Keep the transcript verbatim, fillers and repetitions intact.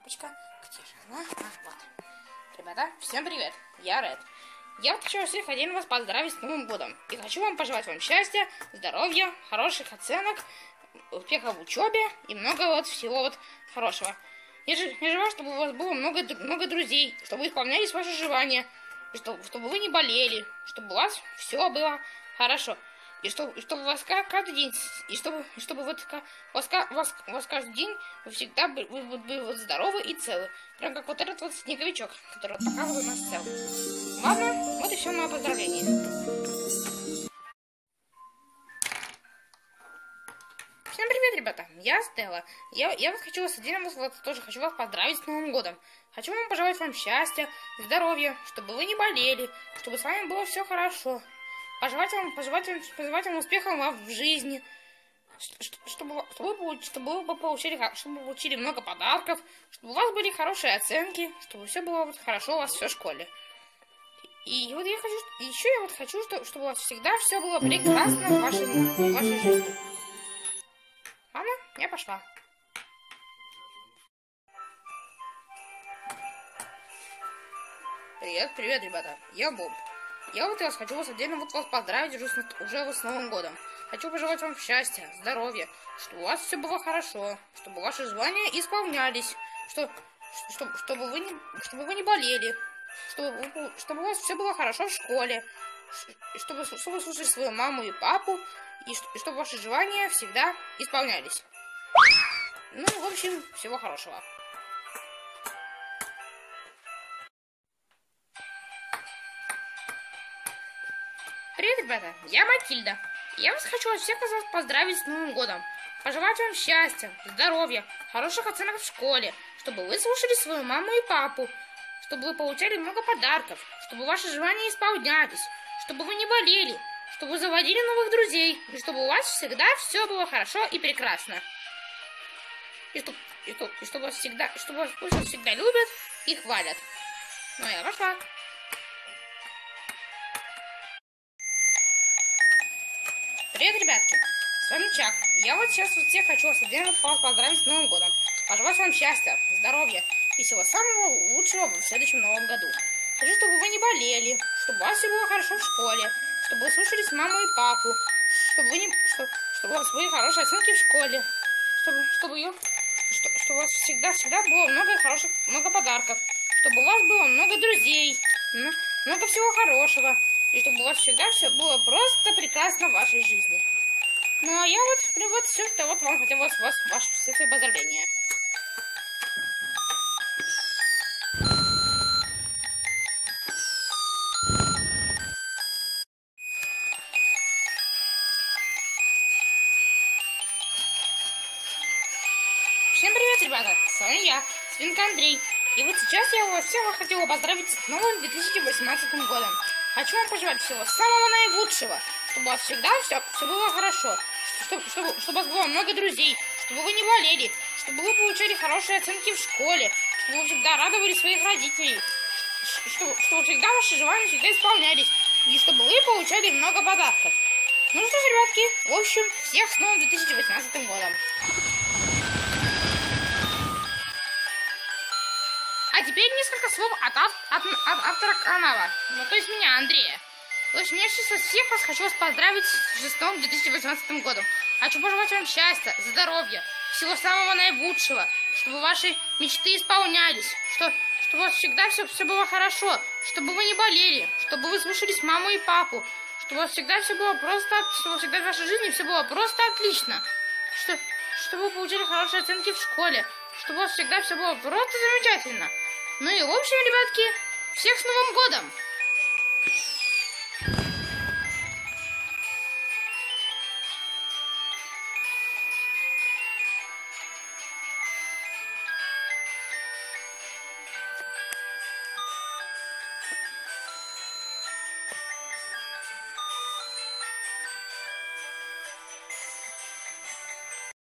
Кнопочка. Где же она? А, вот. Ребята, всем привет. Я Ред. Я вот хочу всех отдельно вас поздравить с Новым годом. И хочу вам пожелать вам счастья, здоровья, хороших оценок, успехов в учебе и много вот всего вот хорошего. Я, же, я желаю, чтобы у вас было много, много друзей, чтобы исполнялись ваши желания, чтобы, чтобы вы не болели, чтобы у вас все было хорошо. И чтобы, и чтобы у вас каждый день, и чтобы, и чтобы вот у вас, у вас, у вас каждый день вы всегда были, вы, вы, вы вот здоровы и целы. Прям как вот этот вот снеговичок, который вот пока вот у нас цел. Ладно, вот и все мое поздравление. Всем привет, ребята, я Стелла. Я, я вот хочу вас отдельно вот, тоже хочу вас поздравить с Новым годом. Хочу вам пожелать вам счастья, здоровья, чтобы вы не болели, чтобы с вами было все хорошо. Пожелать вам, пожелать вам, пожелать вам успехов вам в жизни, чтобы, чтобы, вы, чтобы вы получили, чтобы вы получили много подарков, чтобы у вас были хорошие оценки, чтобы все было вот хорошо у вас все в школе. И вот я хочу, еще я вот хочу, чтобы, чтобы у вас всегда все было прекрасно в вашей, в вашей жизни. Ладно, я пошла. Привет, привет, ребята, я Боб. Я вот вас хочу вас отдельно вот вас поздравить уже с, уже с Новым годом. Хочу пожелать вам счастья, здоровья, чтобы у вас все было хорошо, чтобы ваши желания исполнялись, что, что, чтобы, вы не, чтобы вы не болели, чтобы, чтобы у вас все было хорошо в школе, чтобы, чтобы вы слушали свою маму и папу, и, и чтобы ваши желания всегда исполнялись. Ну, в общем, всего хорошего. Привет, ребята, я Матильда. Я вас хочу всех вас поздравить с Новым годом. Пожелать вам счастья, здоровья, хороших оценок в школе, чтобы вы слушали свою маму и папу, чтобы вы получали много подарков, чтобы ваши желания исполнялись, чтобы вы не болели, чтобы вы заводили новых друзей, и чтобы у вас всегда все было хорошо и прекрасно. И чтобы, и чтобы, и чтобы вас всегда, чтобы вас всегда любят и хвалят. Ну, я пошла. Привет, ребятки! С вами Чак. Я вот сейчас вот всех хочу вас отдельно поздравить с Новым годом. Пожелать вам счастья, здоровья и всего самого лучшего в следующем Новом году. Хочу, чтобы вы не болели, чтобы у вас все было хорошо в школе, чтобы вы слушались маму и папу, чтобы, вы не, чтобы, чтобы у вас были хорошие оценки в школе, чтобы, чтобы, ее, чтобы, чтобы у вас всегда-всегда было много хороших, много подарков, чтобы у вас было много друзей, много всего хорошего. И чтобы у вас всегда все было просто прекрасно в вашей жизни. Ну, а я вот, ну, вот все, что вот вам хотела вас, вас, ваши все свои поздравления. Всем привет, ребята! С вами я, Свинка Андрей. И вот сейчас я вас всех хотела поздравить с новым две тысячи восемнадцатым годом. Хочу вам пожелать всего самого наилучшего, чтобы у вас всегда все, все было хорошо, чтобы, чтобы, чтобы у вас было много друзей, чтобы вы не болели, чтобы вы получали хорошие оценки в школе, чтобы вы всегда радовали своих родителей, чтобы, чтобы всегда ваши желания всегда исполнялись, и чтобы вы получали много подарков. Ну что ж, ребятки, в общем, всех с новым две тысячи восемнадцатым годом. А теперь несколько слов от, от, от, от автора канала, ну то есть меня, Андрея. В общем, я сейчас всех вас хочу вас поздравить с новым две тысячи восемнадцатым годом. Хочу пожелать вам счастья, здоровья, всего самого наилучшего, чтобы ваши мечты исполнялись, что, чтобы у вас всегда все, все было хорошо, чтобы вы не болели, чтобы вы слушались маму и папу, чтобы у вас всегда все было просто, чтобы всегда в вашей жизни все было просто отлично, что, чтобы вы получили хорошие оценки в школе, чтобы у вас всегда все было просто замечательно. Ну и в общем, ребятки, всех с Новым годом!